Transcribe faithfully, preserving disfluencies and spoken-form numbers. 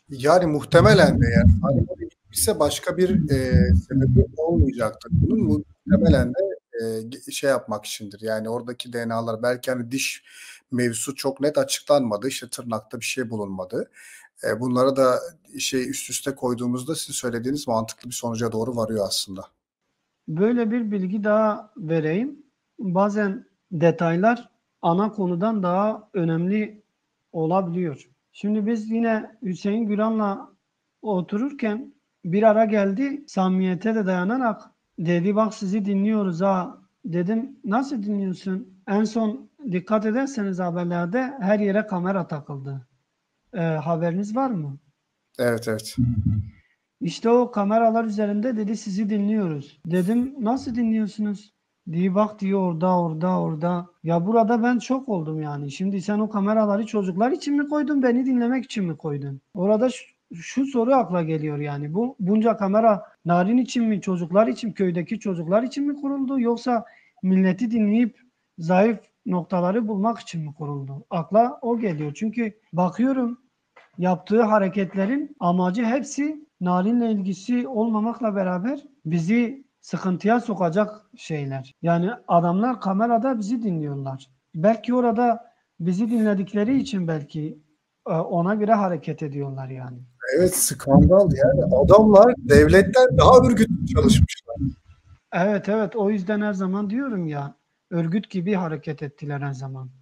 Yani muhtemelen de yani Salim oraya gitmişse başka bir, eee, sebebi olmayacaktır bunun. Muhtemelen de, eee, ge şey yapmak içindir, yani oradaki D N A'lar belki, hani, diş mevzusu çok net açıklanmadı, işte, tırnakta bir şey bulunmadı. Eee, bunları da, şey, üst üste koyduğumuzda sizin söylediğiniz mantıklı bir sonuca doğru varıyor aslında. Böyle bir bilgi daha vereyim. Bazen detaylar ana konudan daha önemli olabiliyor. Şimdi biz yine Hüseyin Güran'la otururken bir ara geldi, samimiyete de dayanarak dedi bak sizi dinliyoruz ha. Dedim nasıl dinliyorsun? En son dikkat ederseniz haberlerde her yere kamera takıldı. Eee, haberiniz var mı? Evet, evet. İşte o kameralar üzerinde dedi sizi dinliyoruz. Dedim nasıl dinliyorsunuz? Diye bak diyor orada orada orada. Ya burada ben şok oldum yani. Şimdi sen o kameraları çocuklar için mi koydun, beni dinlemek için mi koydun? Orada şu, şu soru akla geliyor yani. Bu bunca kamera Narin için mi, çocuklar için, köydeki çocuklar için mi kuruldu, yoksa milleti dinleyip zayıf noktaları bulmak için mi kuruldu? Akla o geliyor. Çünkü bakıyorum yaptığı hareketlerin amacı hepsi Narin'le ilgisi olmamakla beraber bizi sıkıntıya sokacak şeyler. Yani adamlar kamerada bizi dinliyorlar. Belki orada bizi dinledikleri için belki e, ona göre hareket ediyorlar yani. Evet, skandal yani. Adamlar devletten daha örgütlü çalışmışlar. Evet evet, o yüzden her zaman diyorum ya, örgüt gibi hareket ettiler her zaman.